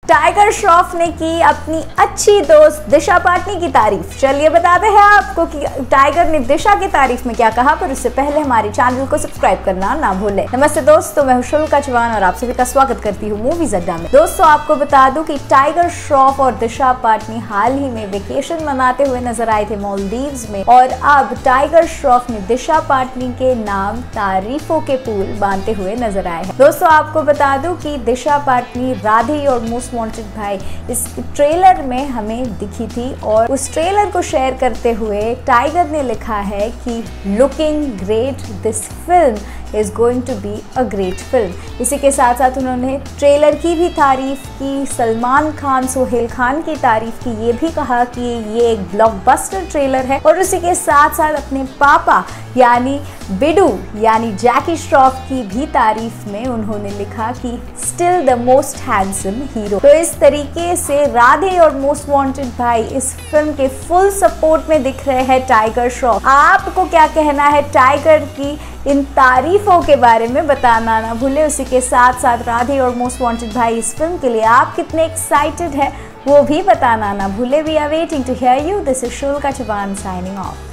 Tiger Shroff ने की अपनी अच्छी दोस्त दिशा पाटनी की तारीफ। चलिए बताते हैं आपको कि टाइगर ने दिशा की तारीफ में क्या कहा, पर उससे पहले हमारे चैनल को सब्सक्राइब करना ना भूलें। नमस्ते दोस्तों, मैं शुल्का चौहान और आप सभी का स्वागत करती हूँ मूवीज अड्डा में। दोस्तों आपको बता दूं कि टाइगर श्रॉफ और दिशा पाटनी हाल ही में वेकेशन मनाते हुए नजर आए थे मालदीव्स में, और अब टाइगर श्रॉफ ने दिशा पाटनी के नाम तारीफों के पुल बांधते हुए नजर आए हैं। दोस्तों आपको बता दूं कि दिशा पाटनी राधे और मोस्ट वांटेड भाई इस ट्रेलर में हमें दिखी थी, और उस ट्रेलर को शेयर करते हुए टाइगर ने लिखा है कि looking great, this film is going to be a great film. इसी के साथ साथ उन्होंने ट्रेलर की भी तारीफ की, सलमान खान, सोहेल खान की तारीफ की, ये भी कहा कि ये एक ब्लॉकबस्टर ट्रेलर है, और उसी के साथ साथ अपने पापा यानी बिडू यानी जैकी श्रॉफ की भी तारीफ में उन्होंने लिखा कि still the most handsome hero. तो इस तरीके से राधे और मोस्ट वांटेड भाई इस फिल्म के फुल सपोर्ट में दिख रहे हैं टाइगर श्रॉफ। आपको क्या कहना है टाइगर की इन तारीफों के बारे में बताना ना भूले। उसी के साथ साथ राधे और मोस्ट वांटेड भाई इस फिल्म के लिए आप कितने एक्साइटेड है वो भी बताना ना भूले। We are waiting to hear you. This is Shulka Chauhan signing of.